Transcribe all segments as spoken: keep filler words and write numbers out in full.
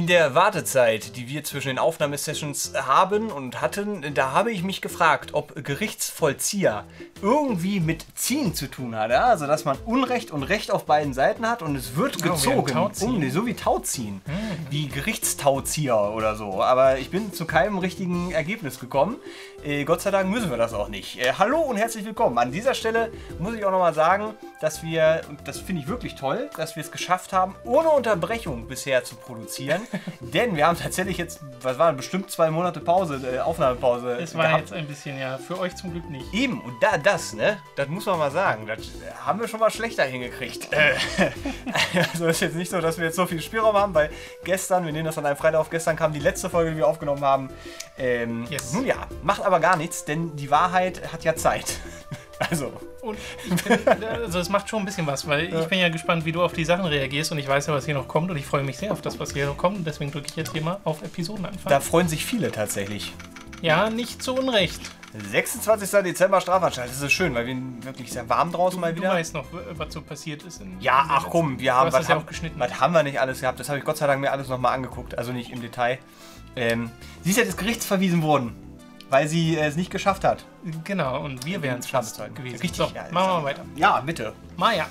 In der Wartezeit, die wir zwischen den Aufnahmesessions haben und hatten, da habe ich mich gefragt, ob Gerichtsvollzieher irgendwie mit Ziehen zu tun hat. Ja? Also, dass man Unrecht und Recht auf beiden Seiten hat und es wird gezogen. Oh, um, so wie Tauziehen. Mhm. Wie Gerichtstauzieher oder so. Aber ich bin zu keinem richtigen Ergebnis gekommen. Äh, Gott sei Dank müssen wir das auch nicht. Äh, hallo und herzlich willkommen. An dieser Stelle muss ich auch nochmal sagen, dass wir, und das finde ich wirklich toll, dass wir es geschafft haben, ohne Unterbrechung bisher zu produzieren. Denn wir haben tatsächlich jetzt, was war bestimmt zwei Monate Pause, äh, Aufnahmepause. Es war gehabt. jetzt ein bisschen, ja, für euch zum Glück nicht. Eben, und da das, ne, das muss man mal sagen, das haben wir schon mal schlechter hingekriegt. Äh, also ist jetzt nicht so, dass wir jetzt so viel Spielraum haben, weil gestern, wir nehmen das an einem Freitag auf, gestern kam die letzte Folge, die wir aufgenommen haben. Ähm, yes. Nun ja, macht aber gar nichts, denn die Wahrheit hat ja Zeit. Also. Und ich bin, also es macht schon ein bisschen was, weil ja. ich bin ja gespannt, wie du auf die Sachen reagierst und ich weiß ja, was hier noch kommt und ich freue mich sehr auf das, was hier noch kommt und deswegen drücke ich jetzt hier mal auf Episodenanfang. Da freuen sich viele tatsächlich. Ja, nicht zu Unrecht. sechsundzwanzigster Dezember Strafanstalt, das ist schön, weil wir wirklich sehr warm draußen du, mal wieder. Du weißt noch, was so passiert ist. In ja, ach komm, wir haben, was, was, ja haben auch geschnitten. was haben wir nicht alles gehabt, das habe ich Gott sei Dank mir alles nochmal angeguckt, also nicht im Detail. Ähm, sie ist ja des Gerichts verwiesen worden, weil sie es nicht geschafft hat. Genau, und wir wären es fast gewesen. Richtig, so, ja, machen wir mal weiter. Ja, bitte. Maja.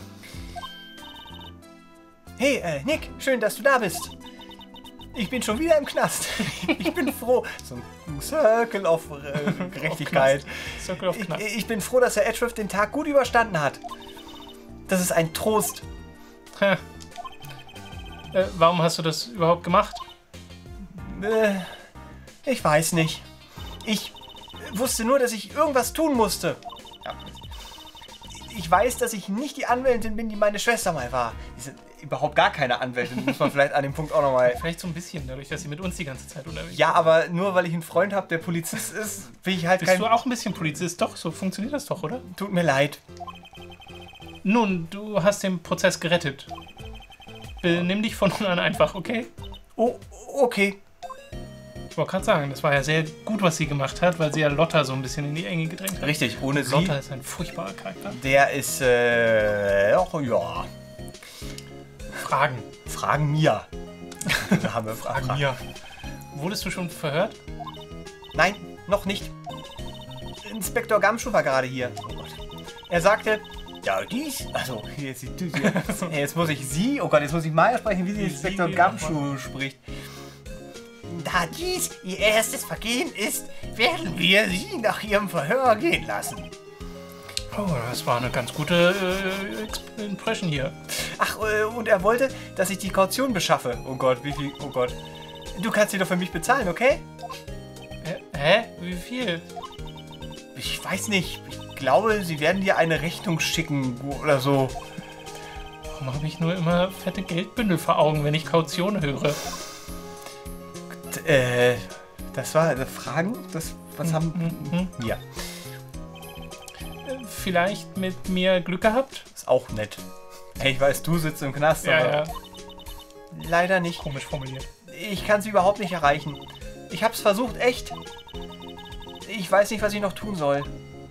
Hey, äh, Nick, schön, dass du da bist. Ich bin schon wieder im Knast. Ich bin froh. So ein Circle of äh, Gerechtigkeit. Circle of Knast. Ich, ich bin froh, dass der Edgeworth den Tag gut überstanden hat. Das ist ein Trost. Äh, warum hast du das überhaupt gemacht? Äh, ich weiß nicht. Ich wusste nur, dass ich irgendwas tun musste. Ja. Ich weiß, dass ich nicht die Anwältin bin, die meine Schwester mal war. Die sind überhaupt gar keine Anwältin, muss man vielleicht an dem Punkt auch nochmal... Vielleicht so ein bisschen, dadurch, dass sie mit uns die ganze Zeit unterwegs ist. Ja, aber nur weil ich einen Freund habe, der Polizist ist, bin ich halt Bist kein... du auch ein bisschen Polizist? Doch, so funktioniert das doch, oder? Tut mir leid. Nun, du hast den Prozess gerettet. Benimm dich von nun an einfach, okay? Oh, okay. Ich wollte gerade sagen, das war ja sehr gut, was sie gemacht hat, weil sie ja Lotta so ein bisschen in die Enge gedrängt hat. Richtig, ohne sie... Lotta ist ein furchtbarer Charakter. Der ist, äh... Oh, ja... Fragen. Fragen mir. Da haben wir Fragen Fragen mir. Wurdest du schon verhört? Nein, noch nicht. Inspektor Gamschuh war gerade hier. Oh Gott. Er sagte... Ja, dies... Also, jetzt, jetzt muss ich sie... Oh Gott, jetzt muss ich mal sprechen, wie sie Inspektor Gamschuh spricht. Da dies ihr erstes Vergehen ist, werden wir sie nach ihrem Verhör gehen lassen. Oh, das war eine ganz gute äh, Impression hier. Ach, äh, und er wollte, dass ich die Kaution beschaffe. Oh Gott, wie viel... Oh Gott. Du kannst sie doch für mich bezahlen, okay? Hä? Hä? Wie viel? Ich weiß nicht. Ich glaube, sie werden dir eine Rechnung schicken oder so. Warum habe ich nur immer fette Geldbündel vor Augen, wenn ich Kaution höre? Äh, das war äh, Fragen? Das, was haben... Mhm. Ja. Vielleicht mit mir Glück gehabt? Ist auch nett. Ich weiß, du sitzt im Knast, ja, aber... Ja. Leider nicht. Komisch formuliert. Ich kann sie überhaupt nicht erreichen. Ich hab's versucht, echt. Ich weiß nicht, was ich noch tun soll.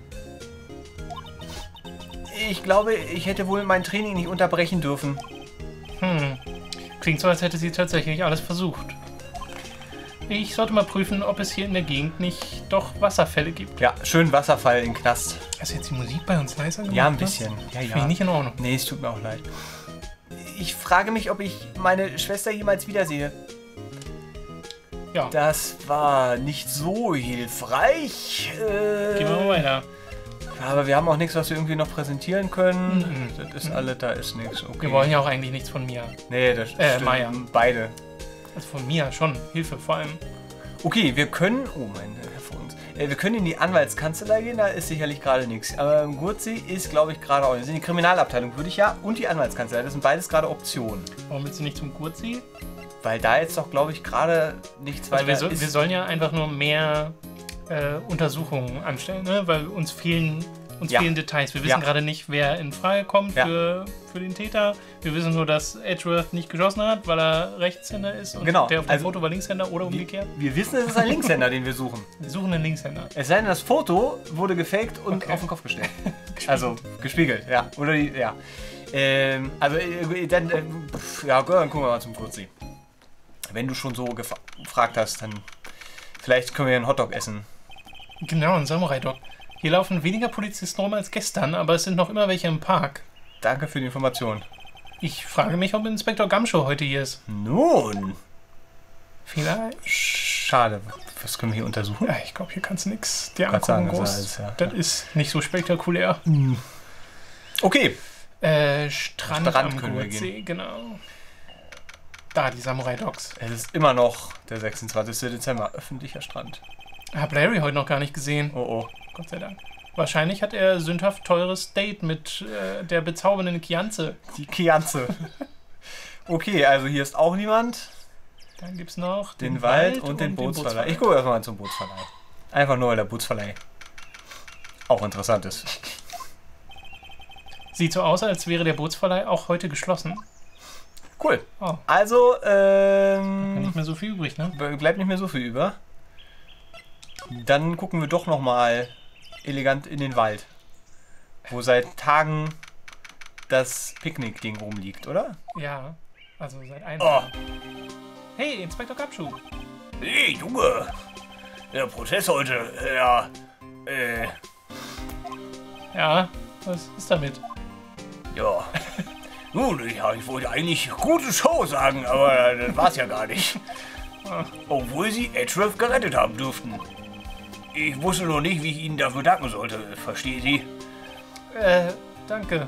Ich glaube, ich hätte wohl mein Training nicht unterbrechen dürfen. Hm. Klingt so, als hätte sie tatsächlich alles versucht. Ich sollte mal prüfen, ob es hier in der Gegend nicht doch Wasserfälle gibt. Ja, schön Wasserfall im Knast. Hast du jetzt die Musik bei uns leiser gemacht? Ja, ein bisschen. Ja, ja. Finde ich nicht in Ordnung. Nee, es tut mir auch leid. Ich frage mich, ob ich meine Schwester jemals wiedersehe. Ja. Das war nicht so hilfreich. Äh, Gehen wir mal weiter. Aber wir haben auch nichts, was wir irgendwie noch präsentieren können. Mhm. Das ist mhm. alles, da ist nichts. Okay. Wir wollen ja auch eigentlich nichts von mir. Nee, das äh, stimmt. Maja. Beide. Also von mir schon. Hilfe vor allem. Okay, wir können... Oh mein Herr vor uns. Äh, wir können in die Anwaltskanzlei gehen, da ist sicherlich gerade nichts. Aber im Gurtsee ist, glaube ich, gerade auch... Das ist in die Kriminalabteilung, würde ich ja. Und die Anwaltskanzlei, das sind beides gerade Optionen. Warum willst du nicht zum Gurtsee? Weil da jetzt doch, glaube ich, gerade nichts also weiter wir, so, ist. wir sollen ja einfach nur mehr äh, Untersuchungen anstellen, ne? Weil uns fehlen... Uns ja. fehlen Details. Wir wissen ja. gerade nicht, wer in Frage kommt ja. für, für den Täter. Wir wissen nur, dass Edgeworth nicht geschossen hat, weil er Rechtshänder ist und genau. der auf dem also, Foto war Linkshänder oder umgekehrt. Wir, wir wissen, es ist ein Linkshänder, den wir suchen. Wir suchen einen Linkshänder. Es sei denn, das Foto wurde gefaked und okay. auf den Kopf gestellt. Also gespiegelt, ja. Oder die, ja. Ähm, also äh, dann, äh, pf, ja, dann gucken wir mal zum Kurzi. wenn du schon so gef gefragt hast, dann vielleicht können wir einen Hotdog essen. Genau, ein Samurai-Dog. Hier laufen weniger Polizisten rum als gestern, aber es sind noch immer welche im Park. Danke für die Information. Ich frage mich, ob Inspektor Gumshoe heute hier ist. Nun. Vielleicht. Schade. Was können wir hier untersuchen? Ja, ich glaube, hier kannst du nichts dir Kannst angucken, sagen, groß. das ist alles, ja. Das ist nicht so spektakulär. Okay. Äh, Strand, Strand am können wir Gurtsee, genau. Da, die Samurai-Dogs. Es ist immer noch der sechsundzwanzigster Dezember. Öffentlicher Strand. Hab Larry heute noch gar nicht gesehen. Oh oh. Gott sei Dank. Wahrscheinlich hat er sündhaft teures Date mit äh, der bezaubernden Kianze. Die Kianze. Okay, also hier ist auch niemand. Dann gibt's noch Den, den Wald und, und den Bootsverleih. Ich gucke erstmal zum Bootsverleih. Einfach nur, weil der Bootsverleih auch interessant ist. Sieht so aus, als wäre der Bootsverleih auch heute geschlossen. Cool. Oh. Also, ähm... Nicht mehr so viel übrig, ne? Bleibt nicht mehr so viel über. Dann gucken wir doch nochmal elegant in den Wald. Wo seit Tagen das Picknick-Ding rumliegt, oder? Ja, also seit einem Oh. Hey, Inspektor Gumshoe. Hey, Junge! Der Prozess heute, ja, äh, Ja, was ist damit? ja. Nun, ja, ich wollte eigentlich gute Show sagen, aber das war's ja gar nicht. Obwohl sie Edgeworth gerettet haben durften. Ich wusste noch nicht, wie ich Ihnen dafür danken sollte. Verstehen Sie? Äh, danke.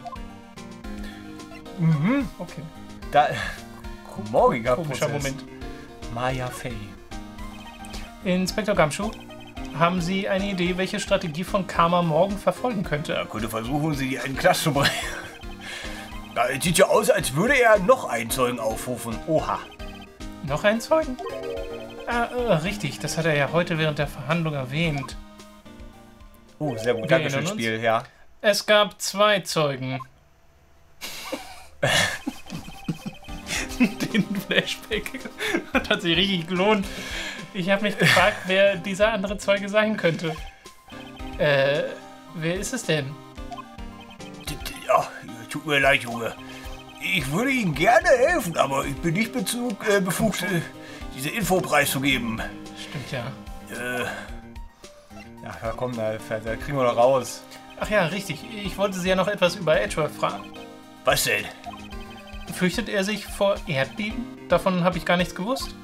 Mhm. Okay. Da, morgiger Komischer Prozess. Moment. Maya Fey. Inspektor Gumshoe, haben Sie eine Idee, welche Strategie von Karma morgen verfolgen könnte? Er könnte versuchen, sie in den Knast zu bringen. Da, es sieht ja aus, als würde er noch einen Zeugen aufrufen. Oha. Noch einen Zeugen? Ah, äh, richtig, das hat er ja heute während der Verhandlung erwähnt. Oh, sehr gut. Wir Dankeschön, erinnern uns. Spiel, ja. Es gab zwei Zeugen. Den Flashback hat sich richtig gelohnt. Ich habe mich gefragt, wer dieser andere Zeuge sein könnte. Äh, wer ist es denn? Ja, tut mir leid, Junge. Ich würde Ihnen gerne helfen, aber ich bin nicht bezug, äh, befugt, äh, diese Info preiszugeben. Stimmt ja. Äh, ja, komm, da, da kriegen wir doch raus. Ach ja, richtig. Ich wollte Sie ja noch etwas über Edgeworth fragen. Was denn? Fürchtet er sich vor Erdbeben? Davon habe ich gar nichts gewusst.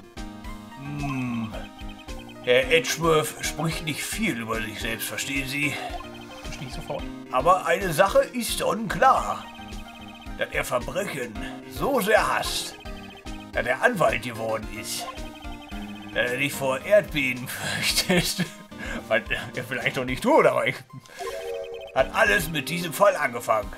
Hm. Herr Edgeworth spricht nicht viel über sich selbst, verstehen Sie? Verstehe ich sofort. Aber eine Sache ist unklar. Dass er Verbrechen so sehr hasst, dass er Anwalt geworden ist. Dass er sich vor Erdbeben fürchtet. Was er vielleicht noch nicht tut, aber ich... Hat alles mit diesem Fall angefangen.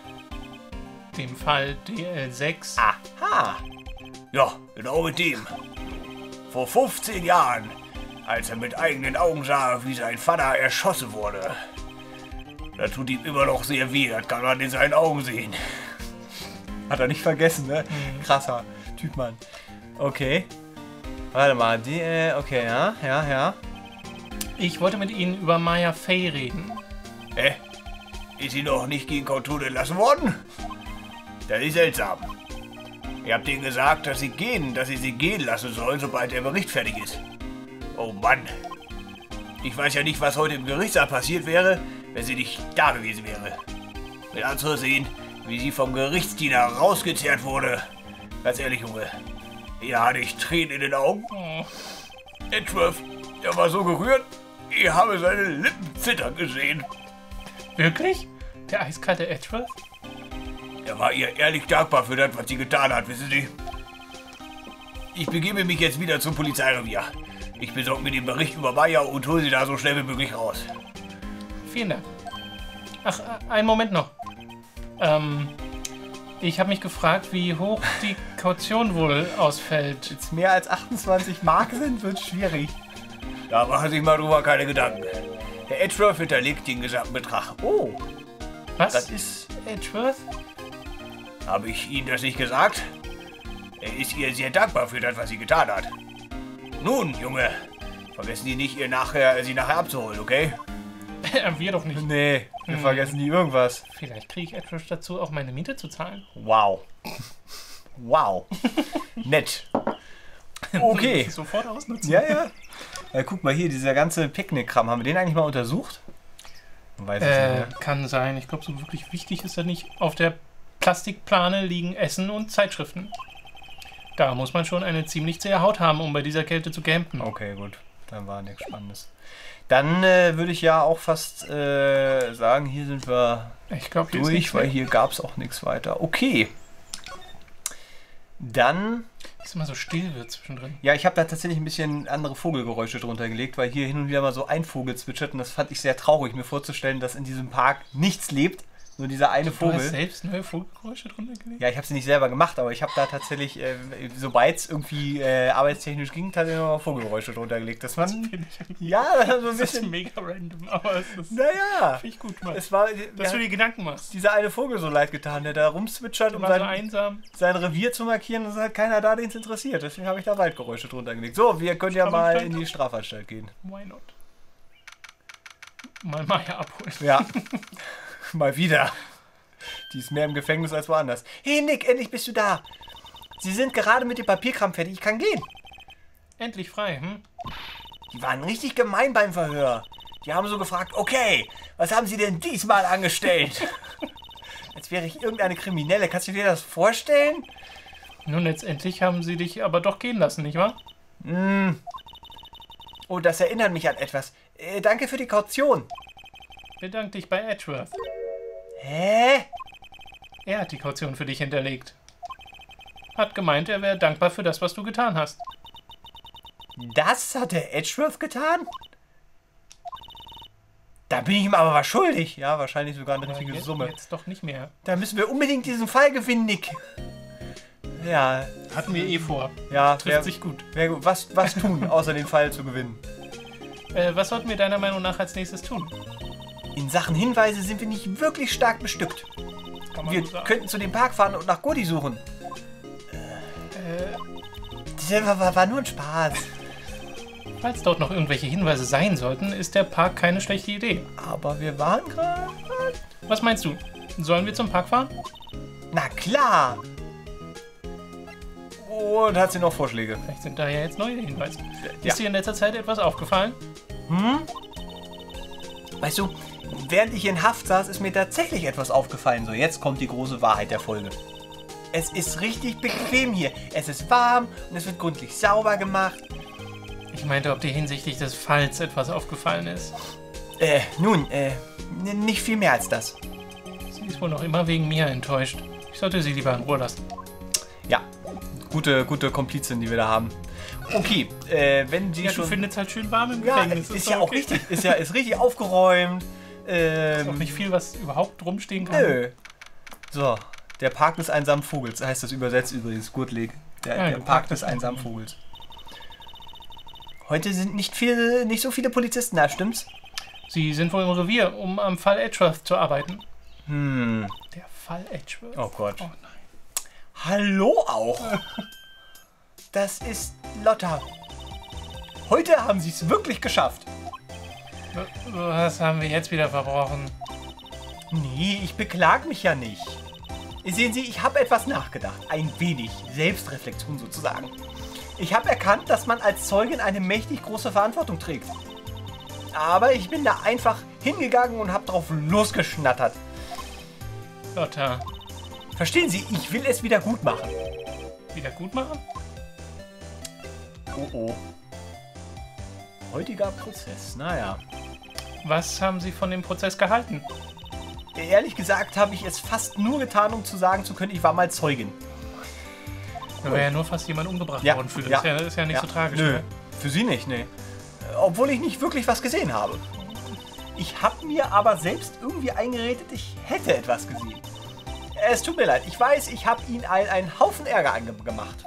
Dem Fall D L sechs. Aha. Ja, genau mit dem. Vor fünfzehn Jahren, als er mit eigenen Augen sah, wie sein Vater erschossen wurde. Da tut ihm immer noch sehr weh, das kann man in seinen Augen sehen. Hat er nicht vergessen, ne? Mhm. Krasser Typ, Mann. Okay. Warte mal, die, äh, okay, ja, ja, ja. Ich wollte mit Ihnen über Maya Fey reden. Hä? Ist sie noch nicht gegen Kontur entlassen worden? Das ist seltsam. Ihr habt denen gesagt, dass sie gehen, dass sie sie gehen lassen sollen, sobald der Bericht fertig ist. Oh Mann. Ich weiß ja nicht, was heute im Gerichtssaal passiert wäre, wenn sie nicht da gewesen wäre. Mit anzusehen, wie sie vom Gerichtsdiener rausgezerrt wurde. Ganz ehrlich, Junge. Hier hatte ich Tränen in den Augen. Oh. Edgeworth, er war so gerührt, ich habe seine Lippen zittern gesehen. Wirklich? Der eiskalte Edgeworth? Er war ihr ehrlich dankbar für das, was sie getan hat, wissen Sie. Ich begebe mich jetzt wieder zum Polizeirevier. Ich besorge mir den Bericht über Maya und hole sie da so schnell wie möglich raus. Vielen Dank. Ach, äh, einen Moment noch. Ähm, ich habe mich gefragt, wie hoch die Kaution wohl ausfällt. Jetzt mehr als achtundzwanzig Mark sind, wird schwierig. Da machen Sie sich mal drüber keine Gedanken. Der Edgeworth hinterlegt den gesamten Betrag. Oh, Was? das ist... Edgeworth? Habe ich Ihnen das nicht gesagt? Er ist ihr sehr dankbar für das, was sie getan hat. Nun, Junge, vergessen Sie nicht, ihr nachher, sie nachher abzuholen, okay? Wir doch nicht. Nee, wir Hm. vergessen nie irgendwas. Vielleicht kriege ich Edgeworth dazu, auch meine Miete zu zahlen. Wow. Wow. Nett. Okay. Sofort ausnutzen. Ja, ja. Ja, guck mal hier, dieser ganze Picknickkram, haben wir den eigentlich mal untersucht? Weiß ich Äh, nicht. kann sein. Ich glaube, so wirklich wichtig ist er nicht. Auf der Plastikplane liegen Essen und Zeitschriften. Da muss man schon eine ziemlich zähe Haut haben, um bei dieser Kälte zu campen. Okay, gut. Dann war nichts Spannendes. Dann äh, würde ich ja auch fast äh, sagen, hier sind wir Ich glaube, hier ist durch, nichts weil mehr. hier gab es auch nichts weiter. Okay. Dann, Ist immer so still wird zwischendrin. ja, ich habe da tatsächlich ein bisschen andere Vogelgeräusche drunter gelegt, weil hier hin und wieder mal so ein Vogel zwitschert und das fand ich sehr traurig, mir vorzustellen, dass in diesem Park nichts lebt, nur dieser eine Du Vogel. hast selbst neue Vogelgeräusche drunter gelegt? Ja, ich habe sie nicht selber gemacht, aber ich habe da tatsächlich, äh, sobald es irgendwie äh, arbeitstechnisch ging, tatsächlich noch mal Vogelgeräusche drunter gelegt. Das man, Finde ich, ja, so ein das ist bisschen, mega random, aber es ist naja, finde ich gut, Mann. es war, Dass du ja, dir Gedanken machst. dieser eine Vogel so leid getan, der da rumzwitschert, Du um warst so sein, einsam. sein Revier zu markieren und es ist halt keiner da, den es interessiert. Deswegen habe ich da Waldgeräusche drunter gelegt. So, wir können ja mal in die Strafanstalt gehen. Why not? Mal Maya abholen. Ja, mal wieder. Die ist mehr im Gefängnis als woanders. Hey Nick, endlich bist du da. Sie sind gerade mit dem Papierkram fertig, ich kann gehen. Endlich frei, hm? Die waren richtig gemein beim Verhör. Die haben so gefragt, okay, was haben Sie denn diesmal angestellt? Als wäre ich irgendeine Kriminelle. Kannst du dir das vorstellen? Nun, letztendlich haben sie dich aber doch gehen lassen, nicht wahr? Hm. Oh, das erinnert mich an etwas. Äh, danke für die Kaution. Bedank dich bei Edgeworth. Hä? Er hat die Kaution für dich hinterlegt. Hat gemeint, er wäre dankbar für das, was du getan hast. Das hat der Edgeworth getan? Da bin ich ihm aber was schuldig. Ja, wahrscheinlich sogar eine Aber richtige jetzt, Summe. jetzt doch nicht mehr. Da müssen wir unbedingt diesen Fall gewinnen, Nick. Ja, Hatten wir eh vor. ja, Trifft wär, sich gut. wär gut. Was, was tun, außer den Fall zu gewinnen? Äh, was sollten wir deiner Meinung nach als nächstes tun? In Sachen Hinweise sind wir nicht wirklich stark bestückt. Kann man Wir so sagen. könnten zu dem Park fahren und nach Gordy suchen. Äh, Das war, war, war nur ein Spaß. falls dort noch irgendwelche Hinweise sein sollten, ist der Park keine schlechte Idee. Aber wir waren gerade... Was meinst du? Sollen wir zum Park fahren? Na klar! Und hat sie noch Vorschläge? Vielleicht sind da ja jetzt neue Hinweise. Ja. Ist dir in letzter Zeit etwas aufgefallen? Hm? Weißt du, während ich in Haft saß, ist mir tatsächlich etwas aufgefallen. So, jetzt kommt die große Wahrheit der Folge. Es ist richtig bequem hier. Es ist warm und es wird gründlich sauber gemacht. Ich meinte, ob dir hinsichtlich des Falls etwas aufgefallen ist. Äh, nun, äh, n- nicht viel mehr als das. Sie ist wohl noch immer wegen mir enttäuscht. Ich sollte sie lieber in Ruhe lassen. Ja, gute, gute Komplizin, die wir da haben. Okay, äh, wenn die Ja, du schon... findest halt schön warm im Ja, Gefängnis. ist, doch ja auch okay. richtig. Ist ja ist richtig aufgeräumt. Ähm, Ist auch nicht viel, was überhaupt rumstehen kann. Nö. So, der Park des einsamen Vogels, heißt das übersetzt übrigens, Gurtleg. Der, Ja, der Park des einsamen Vogels. Heute sind nicht viel, nicht so viele Polizisten da, stimmt's? Sie sind wohl im Revier, um am Fall Edgeworth zu arbeiten. Hm. Der Fall Edgeworth? Oh Gott. Oh nein. Hallo auch. Das ist Lotta. Heute haben sie es wirklich geschafft. Was haben wir jetzt wieder verbrochen? Nee, ich beklag mich ja nicht. Sehen Sie, ich habe etwas nachgedacht. Ein wenig Selbstreflexion sozusagen. Ich habe erkannt, dass man als Zeugin eine mächtig große Verantwortung trägt. Aber ich bin da einfach hingegangen und habe drauf losgeschnattert. Lotta, Verstehen Sie, ich will es wieder gut machen. wieder gut machen? Oh oh. Heutiger Prozess, naja. Was haben Sie von dem Prozess gehalten? Ehrlich gesagt habe ich es fast nur getan, um zu sagen zu können, ich war mal Zeugin. Da wäre ja nur fast jemand umgebracht Ja, worden für. Das ja, ist, ja, das ist ja nicht ja. so tragisch. Nö, ne? für Sie nicht, nee. Obwohl ich nicht wirklich was gesehen habe. Ich habe mir aber selbst irgendwie eingeredet, ich hätte etwas gesehen. Es tut mir leid, ich weiß, ich habe Ihnen allen einen Haufen Ärger angemacht.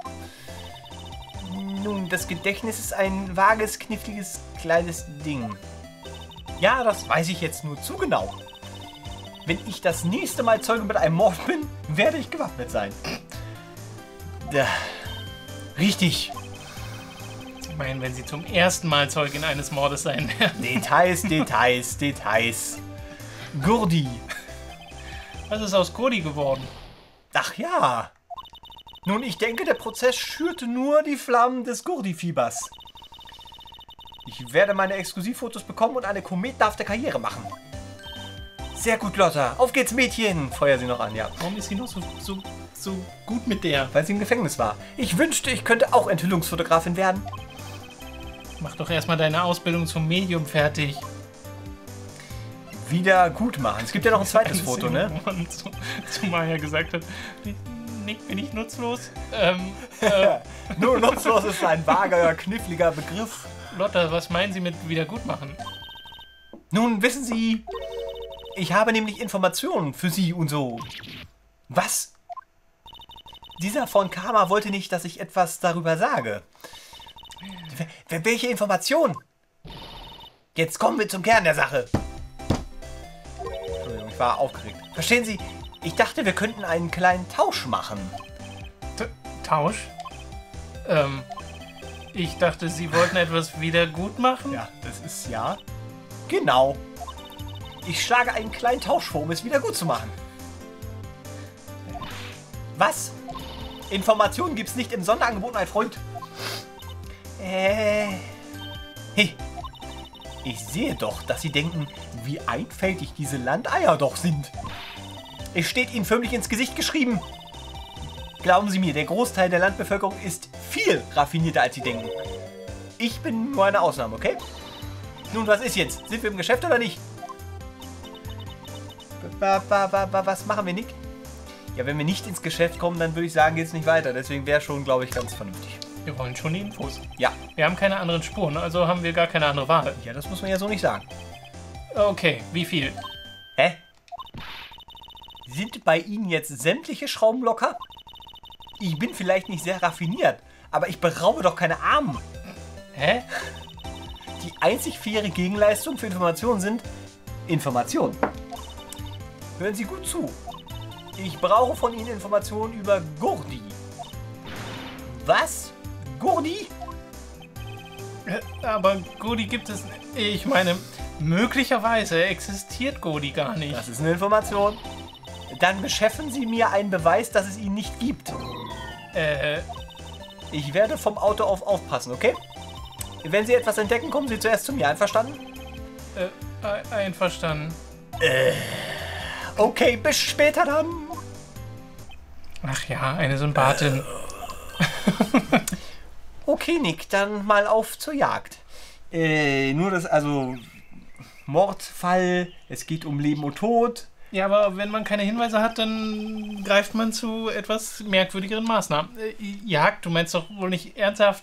Nun, das Gedächtnis ist ein vages, kniffliges, kleines Ding. Ja, das weiß ich jetzt nur zu genau. Wenn ich das nächste Mal Zeuge mit einem Mord bin, werde ich gewappnet sein. Ja, richtig. Ich meine, wenn Sie zum ersten Mal Zeugin eines Mordes sein werden. Details, Details, Details. Gurdi. Was ist aus Cody geworden? Ach ja. Nun, ich denke, der Prozess schürte nur die Flammen des Gurdi-Fiebers. Ich werde meine Exklusivfotos bekommen und eine kometenhafte Karriere machen. Sehr gut, Lotta. Auf geht's, Mädchen. Feuer sie noch an, ja. Warum ist sie noch so, so, so gut mit der? Weil sie im Gefängnis war. Ich wünschte, ich könnte auch Enthüllungsfotografin werden. Mach doch erstmal deine Ausbildung zum Medium fertig. Wieder gut machen. Es gibt ja noch ein zweites Foto, ne? Wo man zu, zu Maya gesagt hat, Nick, bin ich nutzlos? Ähm, äh, Nur nutzlos ist ein vager, kniffliger Begriff. Lotta, was meinen Sie mit Wiedergutmachen? Nun, wissen Sie, ich habe nämlich Informationen für Sie und so. Was? Dieser von Karma wollte nicht, dass ich etwas darüber sage. W- welche Information? Jetzt kommen wir zum Kern der Sache. Entschuldigung, ich war aufgeregt. Verstehen Sie, ich dachte, wir könnten einen kleinen Tausch machen. T Tausch? Ähm, ich dachte, Sie wollten etwas wieder gut machen? Ja, das ist ja. Genau. Ich schlage einen kleinen Tausch vor, um es wieder gut zu machen. Was? Informationen gibt's nicht im Sonderangebot, mein Freund. Äh. Hey. Ich sehe doch, dass Sie denken, wie einfältig diese Landeier doch sind. Es steht Ihnen förmlich ins Gesicht geschrieben. Glauben Sie mir, der Großteil der Landbevölkerung ist viel raffinierter, als Sie denken. Ich bin nur eine Ausnahme, okay? Nun, was ist jetzt? Sind wir im Geschäft oder nicht? Ba, ba, ba, ba, was machen wir, Nick? Ja, wenn wir nicht ins Geschäft kommen, dann würde ich sagen, geht es nicht weiter. Deswegen wäre schon, glaube ich, ganz vernünftig. Wir wollen schon die Infos. Ja. Wir haben keine anderen Spuren, also haben wir gar keine andere Wahl. Ja, das muss man ja so nicht sagen. Okay, wie viel? Hä? Sind bei Ihnen jetzt sämtliche Schrauben locker? Ich bin vielleicht nicht sehr raffiniert, aber ich beraube doch keine Armen. Hä? Die einzig faire Gegenleistung für Informationen sind Informationen. Hören Sie gut zu. Ich brauche von Ihnen Informationen über Gurdi. Was? Gurdi? Äh, Aber Godi gibt es... Ich meine, möglicherweise existiert Godi gar nicht. Das ist eine Information. Dann beschaffen Sie mir einen Beweis, dass es ihn nicht gibt. Äh, Ich werde vom Auto auf aufpassen, okay? Wenn Sie etwas entdecken, kommen Sie zuerst zu mir. Einverstanden? äh, ein- einverstanden. Okay, bis später dann. Ach ja, eine Sympathin. Okay, Nick, dann mal auf zur Jagd. Äh, nur das, also... Mordfall, es geht um Leben und Tod. Ja, aber wenn man keine Hinweise hat, dann greift man zu etwas merkwürdigeren Maßnahmen. Äh, Jagd, du meinst doch wohl nicht ernsthaft?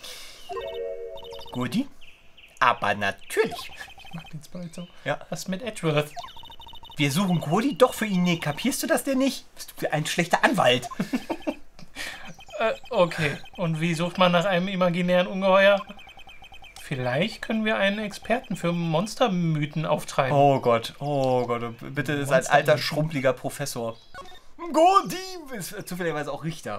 Gurdi? Aber natürlich. Ich mag den Sprite so. Ja. Was mit Edgeworth? Wir suchen Gurdi doch für ihn, Nick. Kapierst du das denn nicht? Bist du ein schlechter Anwalt? Äh, okay. Und wie sucht man nach einem imaginären Ungeheuer? Vielleicht können wir einen Experten für Monstermythen auftreiben. Oh Gott, oh Gott, bitte ist ein alter, schrumpeliger Professor. Gurdi ist zufälligerweise auch Richter.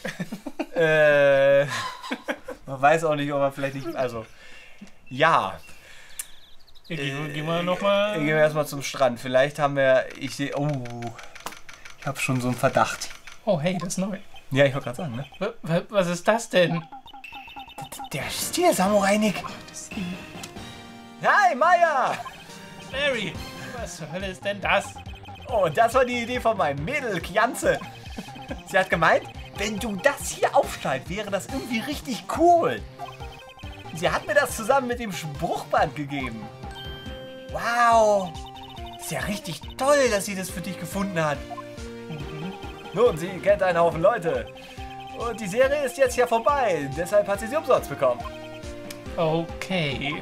äh, man weiß auch nicht, ob er vielleicht nicht, also, ja. Ja, gehen, Äh, gehen wir nochmal. Gehen wir erstmal zum Strand. Vielleicht haben wir, ich sehe, oh, ich habe schon so einen Verdacht. Oh, hey, das ist neu. Ja, ich wollte gerade sagen, ne? W- w- Was ist das denn? Der Stier-Samurai, Nick. Das ist die Hi, Maya. Mary. Was zur Hölle ist denn das? Oh, das war die Idee von meinem Mädel, Kianze. Sie hat gemeint, wenn du das hier aufschneidest, wäre das irgendwie richtig cool. Sie hat mir das zusammen mit dem Spruchband gegeben. Wow. Ist ja richtig toll, dass sie das für dich gefunden hat. Nun, sie kennt einen Haufen Leute. Und die Serie ist jetzt ja vorbei. Deshalb hat sie sie umsonst bekommen. Okay.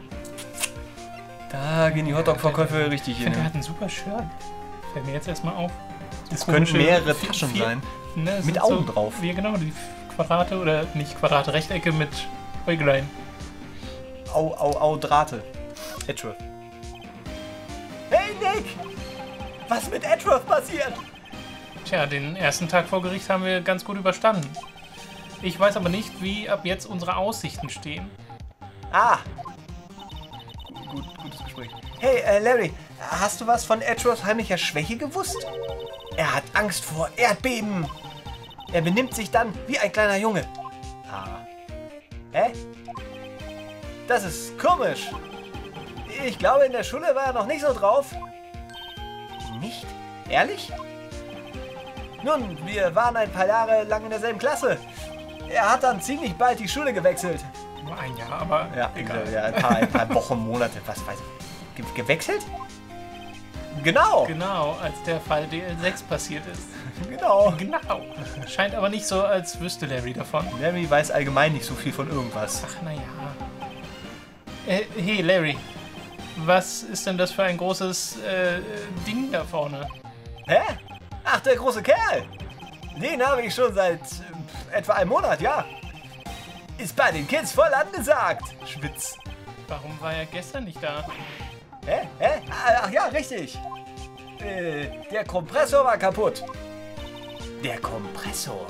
Da gehen die Hotdog-Verkäufe richtig Ich hin. finde, er hat ein super Shirt. Fällt mir jetzt erstmal auf. So Es können komische mehrere vier- Taschen vier- sein. Ne, es Mit sind Augen so, drauf. Ja, genau, die Quadrate oder nicht Quadrate, Rechtecke mit Äuglein. Au, au, au, Drahte. Edgeworth. Hey, Nick! Was mit Edgeworth passiert? Tja, den ersten Tag vor Gericht haben wir ganz gut überstanden. Ich weiß aber nicht, wie ab jetzt unsere Aussichten stehen. Ah. Gut, gutes Gespräch. Hey, äh, Larry, hast du was von Edgeworths heimlicher Schwäche gewusst? Er hat Angst vor Erdbeben. Er benimmt sich dann wie ein kleiner Junge. Ah. Hä? Das ist komisch. Ich glaube, in der Schule war er noch nicht so drauf. Nicht? Ehrlich? Nun, wir waren ein paar Jahre lang in derselben Klasse. Er hat dann ziemlich bald die Schule gewechselt. Nur ein Jahr, aber Ja, egal. ja ein, paar, ein paar Wochen, Monate, was weiß ich. Ge gewechselt? Genau. Genau, als der Fall D L sechs passiert ist. Genau. Genau. Scheint aber nicht so, als wüsste Larry davon. Larry weiß allgemein nicht so viel von irgendwas. Ach, naja. Äh, hey, Larry. Was ist denn das für ein großes äh, Ding da vorne? Hä? Ach, der große Kerl. Den habe ich schon seit äh, etwa einem Monat, ja. Ist bei den Kids voll angesagt. Schwitz. Warum war er gestern nicht da? Hä? Hä? Ach ja, richtig. Äh, der Kompressor war kaputt. Der Kompressor.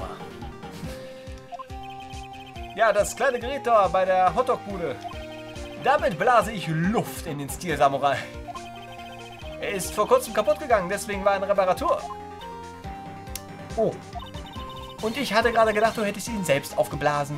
Ja, das kleine Gerät da bei der Hotdog-Bude. Damit blase ich Luft in den Stil Samurai. Er ist vor kurzem kaputt gegangen, deswegen war eine Reparatur. Oh. Und ich hatte gerade gedacht, du hättest ihn selbst aufgeblasen.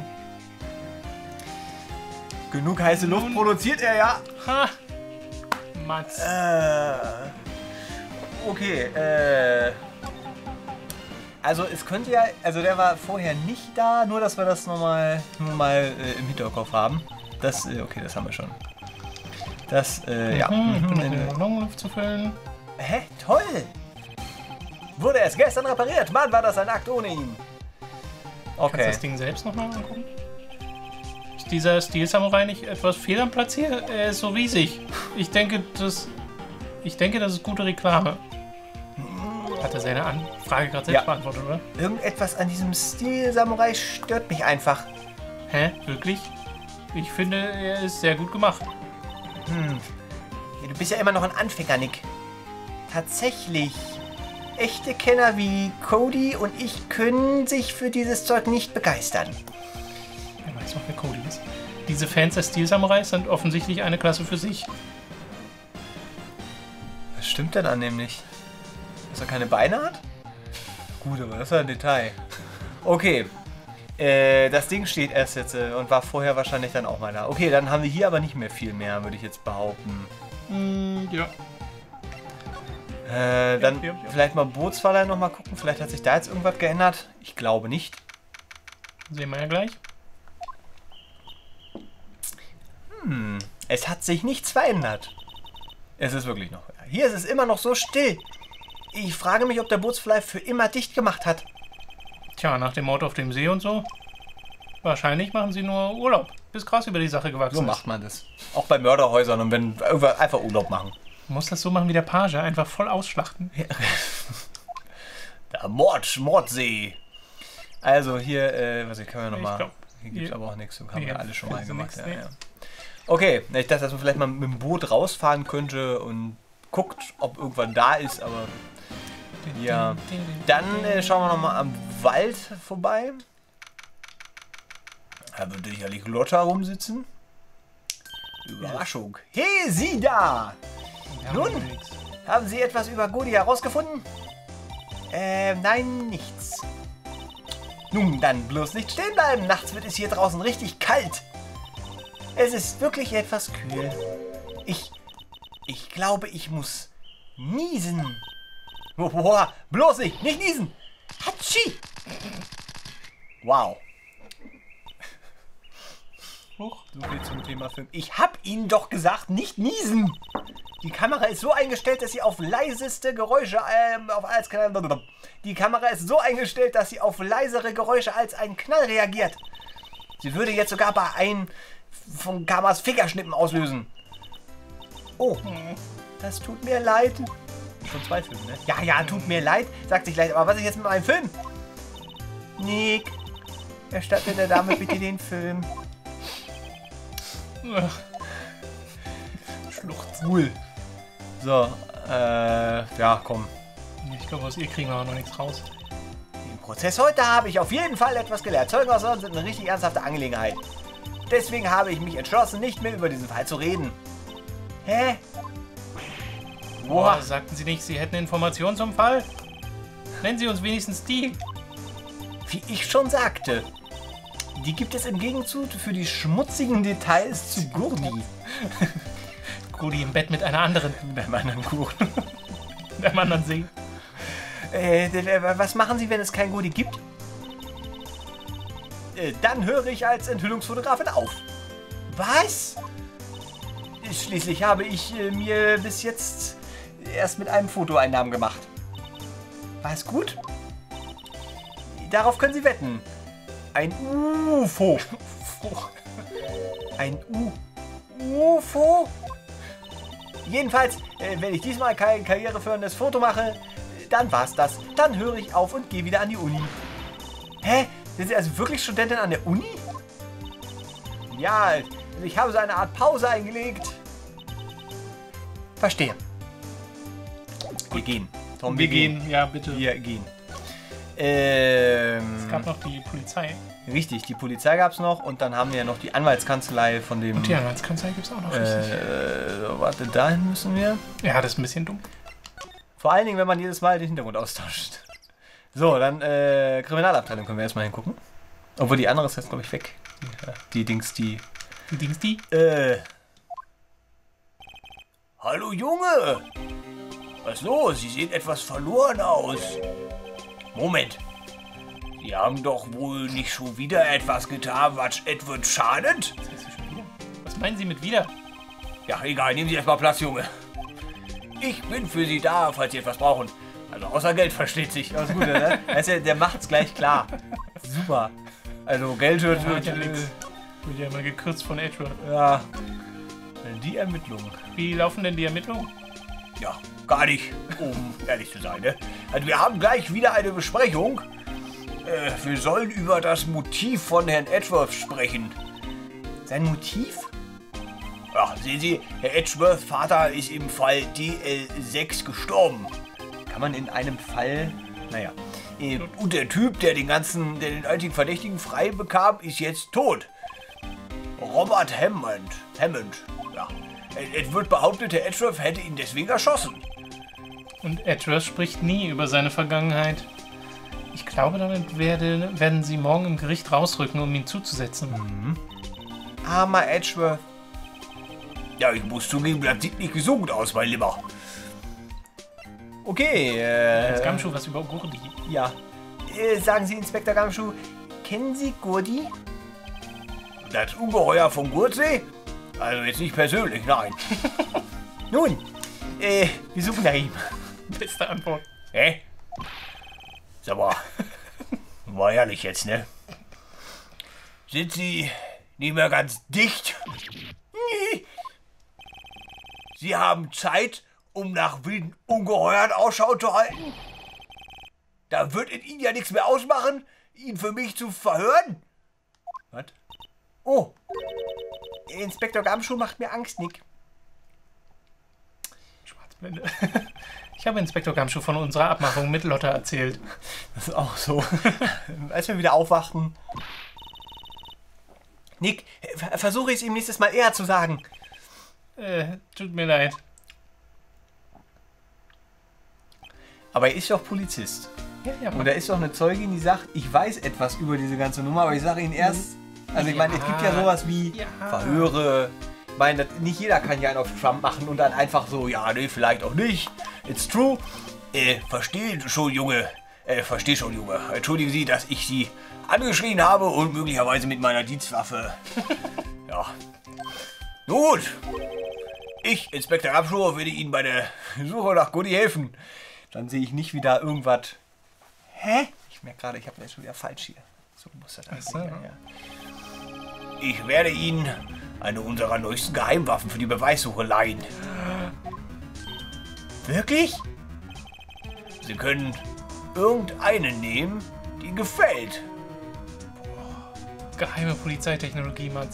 Genug heiße Luft produziert er ja. Ha! Mats. Äh. Okay, äh. Also es könnte ja, also der war vorher nicht da, nur dass wir das nochmal nur mal äh, im Hinterkopf haben. Das, äh, okay, das haben wir schon. Das, äh, ja. Hm, ich bin in der Lungenluft zu füllen. Hä? Toll! Wurde erst gestern repariert. Mann, war das ein Akt ohne ihn. Kannst du Okay. das Ding selbst nochmal angucken? Ist dieser Stil-Samurai nicht etwas fehl am Platz hier? Er ist so riesig. Ich denke, das, ich denke, das ist gute Reklame. Hat er seine Anfrage gerade selbst Ja. beantwortet, oder? Irgendetwas an diesem Stil Samurai stört mich einfach. Hä? Wirklich? Ich finde, er ist sehr gut gemacht. Hm. Ja, du bist ja immer noch ein Anfänger, Nick. Tatsächlich. Echte Kenner wie Cody und ich können sich für dieses Zeug nicht begeistern. Wer weiß noch, wer Cody ist. Diese Fans der Stil-Samurais sind offensichtlich eine Klasse für sich. Was stimmt denn an dem nicht? Dass er keine Beine hat? Gut, aber das ist ja ein Detail. Okay. Äh, das Ding steht erst jetzt äh, und war vorher wahrscheinlich dann auch mal da. Okay, dann haben wir hier aber nicht mehr viel mehr, würde ich jetzt behaupten. Mm, ja. Äh, dann ja, ja. vielleicht mal Bootsverleih noch mal gucken. Vielleicht hat sich da jetzt irgendwas geändert. Ich glaube nicht. Sehen wir ja gleich. Hm, es hat sich nichts verändert. Es ist wirklich noch. Hier ist es immer noch so still. Ich frage mich, ob der Bootsverleih für immer dicht gemacht hat. Tja, nach dem Mord auf dem See und so. Wahrscheinlich machen sie nur Urlaub, bis Gras über die Sache gewachsen So ist. macht man das. Auch bei Mörderhäusern und wenn irgendwann einfach Urlaub machen. Muss das so machen wie der Page, einfach voll ausschlachten. Der Mord, Mordsee. Also hier, äh, was hier können wir Ich nochmal. glaub, Hier gibt es hier- aber auch nichts. So haben nee, wir alle schon mal also gemacht. nix, Ja, nee. ja. Okay, ich dachte, dass man vielleicht mal mit dem Boot rausfahren könnte und guckt, ob irgendwann da ist, aber ja. Dann äh, schauen wir nochmal am Wald vorbei. Da würde sicherlich Lotta rumsitzen. Überraschung. Hey, Sie da! Ja, Nun? nix. Haben Sie etwas über Godi herausgefunden? Äh, nein, nichts. Nun, dann bloß nicht stehen bleiben. Nachts wird es hier draußen richtig kalt. Es ist wirklich etwas kühl. Ich, ich glaube, ich muss niesen. Boah, bloß nicht, nicht niesen. Hatschi! Wow. Huch. So viel zum Thema Film. Ich hab Ihnen doch gesagt, nicht niesen. Die Kamera ist so eingestellt, dass sie auf leiseste Geräusche, ähm, auf als Die Kamera ist so eingestellt, dass sie auf leisere Geräusche als ein Knall reagiert. Sie würde jetzt sogar bei einem von Kamas Fingerschnippen auslösen. Oh, das tut mir leid. Schon zwei Filme, ne? Ja, ja, tut mir leid, sagt sich leid. Aber was ist jetzt mit meinem Film? Nick, erstatte der Dame bitte den Film. Ach. Schluchz. Cool. So, äh, ja, komm. Ich glaube, aus ihr kriegen wir auch noch nichts raus. Im Prozess heute habe ich auf jeden Fall etwas gelernt. Zeugenaussagen sind eine richtig ernsthafte Angelegenheit. Deswegen habe ich mich entschlossen, nicht mehr über diesen Fall zu reden. Hä? Boah, Boah. sagten Sie nicht, Sie hätten Informationen zum Fall? Nennen Sie uns wenigstens die. Wie ich schon sagte, die gibt es im Gegenzug für die schmutzigen Details zu Gurdi. Gurdi im Bett mit einer anderen. Mit einem anderen Kuchen. Mit einem anderen See. Äh, was machen Sie, wenn es kein Gurdi gibt? Äh, dann höre ich als Enthüllungsfotografin auf. Was? Schließlich habe ich äh, mir bis jetzt erst mit einem Foto einen Namen gemacht. War es gut? Darauf können Sie wetten. Ein U F O. Ein U U F O? Jedenfalls, äh, wenn ich diesmal kein karriereförderndes Foto mache, dann war's das. Dann höre ich auf und gehe wieder an die Uni. Hä? Sind Sie also wirklich Studentin an der Uni? Ja, ich habe so eine Art Pause eingelegt. Verstehe. Wir gehen. Tom, Wir gehen, ja bitte. Wir gehen. Ähm, Es gab noch die Polizei. Richtig, die Polizei gab es noch und dann haben wir noch die Anwaltskanzlei von dem... Und die Anwaltskanzlei gibt es auch noch, richtig. Äh, warte, dahin müssen wir. Ja, das ist ein bisschen dumm. Vor allen Dingen, wenn man jedes Mal den Hintergrund austauscht. So, dann äh, Kriminalabteilung können wir erstmal hingucken. Obwohl die andere ist jetzt, glaube ich, weg. Die, die Dings, die... Die Dings, die? Äh... Hallo Junge! Was los? Sie sehen etwas verloren aus. Moment. Sie haben doch wohl nicht schon wieder etwas getan, was Edward schadet? Was heißt schon wieder? Was meinen Sie mit wieder? Ja, egal, nehmen Sie erstmal Platz, Junge. Ich bin für Sie da, falls Sie etwas brauchen. Also außer Geld, versteht sich. Alles Gute, ne? Weißt du, der macht's gleich klar. Super. Also Geld wird... Ja, wird ja, äh, nix. Wird ja mal gekürzt von Edward. ja. Die Ermittlungen. Wie laufen denn die Ermittlungen? Ja, gar nicht, um ehrlich zu sein. Ne? Also wir haben gleich wieder eine Besprechung. Äh, wir sollen über das Motiv von Herrn Edgeworth sprechen. Sein Motiv? Ja, sehen Sie, Herr Edgeworths Vater ist im Fall D L sechs gestorben. Kann man in einem Fall... Naja. Äh, und der Typ, der den ganzen, der den einzigen Verdächtigen frei bekam, ist jetzt tot. Robert Hammond. Hammond, ja. Es wird behauptet, Herr Edgeworth hätte ihn deswegen erschossen. Und Edgeworth spricht nie über seine Vergangenheit. Ich glaube, damit werde, werden sie morgen im Gericht rausrücken, um ihn zuzusetzen. Mhm. Armer Edgeworth. Ja, ich muss zugeben, das sieht nicht so gut aus, mein Lieber. Okay, äh... Jetzt Gamschuh was über Gurdi. Ja. Äh, sagen Sie, Inspektor Gamschuh, kennen Sie Gurdi? Das Ungeheuer vom Gurtsee? Also jetzt nicht persönlich, nein. Nun, äh, wir suchen nach ihm. Beste Antwort. Hä? Sag mal, war ehrlich jetzt, ne? Sind Sie nicht mehr ganz dicht? Nee. Sie haben Zeit, um nach wilden Ungeheuern Ausschau zu halten? Da wird in Ihnen ja nichts mehr ausmachen, ihn für mich zu verhören? Was? Oh, Inspektor Gamschuh macht mir Angst, Nick. Schwarzblende. Ich habe Inspektor Gamschuh von unserer Abmachung mit Lotta erzählt. Das ist auch so. Als wir wieder aufwachten. Nick, versuche ich es ihm nächstes Mal eher zu sagen. Äh, tut mir leid. Aber er ist doch Polizist. Ja, ja. Und da ist doch eine Zeugin, die sagt, ich weiß etwas über diese ganze Nummer, aber ich sage Ihnen erst... Also ich meine, es gibt ja sowas wie Ja. Verhöre. Ich meine, das, nicht jeder kann ja einen auf Trump machen und dann einfach so, ja, nee, vielleicht auch nicht. It's true. Äh, verstehe schon, Junge. Äh, verstehe schon, Junge. Entschuldigen Sie, dass ich Sie angeschrien habe und möglicherweise mit meiner Dienstwaffe. Ja. Gut. Ich, Inspektor Gamschuh, werde Ihnen bei der Suche nach Gurdi helfen. Dann sehe ich nicht wieder irgendwas. Hä? Ich merke gerade, ich habe das schon wieder falsch hier. So muss das Ach so. ja, ja. Ich werde Ihnen eine unserer neuesten Geheimwaffen für die Beweissuche leihen. Wirklich? Sie können irgendeine nehmen, die Ihnen gefällt. Geheime Polizeitechnologie, Mann.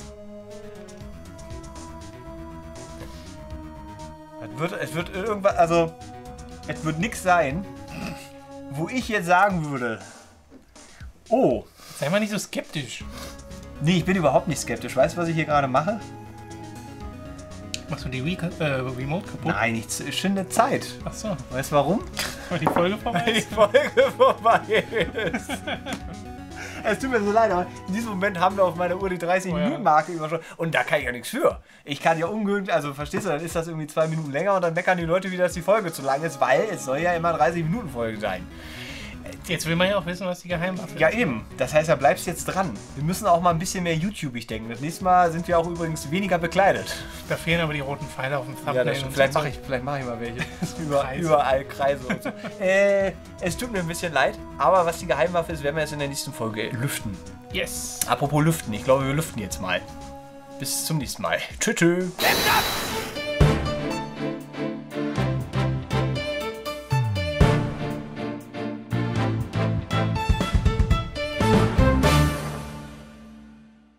Es wird, es wird irgendwas, also, es wird nichts sein, wo ich jetzt sagen würde, oh, Sei mal nicht so skeptisch. nee, ich bin überhaupt nicht skeptisch. Weißt du, was ich hier gerade mache? Machst du die Wii, äh, Remote kaputt? Nein, ich schinde Zeit. Ach so, Weißt du warum? weil die Folge vorbei Weil die ist. Folge vorbei ist. Es tut mir so leid, aber in diesem Moment haben wir auf meiner Uhr die dreißig-Minuten-Marke überschritten. Und da kann ich ja nichts für. Ich kann ja ungünstig, also verstehst du, dann ist das irgendwie zwei Minuten länger und dann meckern die Leute wieder, dass die Folge zu lang ist, weil es soll ja immer dreißig-Minuten-Folge sein. Jetzt will man ja auch wissen, was die Geheimwaffe ist. Ja eben, das heißt, da bleibst jetzt dran. Wir müssen auch mal ein bisschen mehr YouTubig denken. Das nächste Mal sind wir auch übrigens weniger bekleidet. Da fehlen aber die roten Pfeile auf dem Thumbnail. Ja, das stimmt. Vielleicht mache ich, vielleicht mach ich mal welche. Über, Kreise. Überall Kreise und so. äh, es tut mir ein bisschen leid, aber was die Geheimwaffe ist, werden wir jetzt in der nächsten Folge lüften. Yes. Apropos lüften, ich glaube, wir lüften jetzt mal. Bis zum nächsten Mal. Tschüss. Tschüss.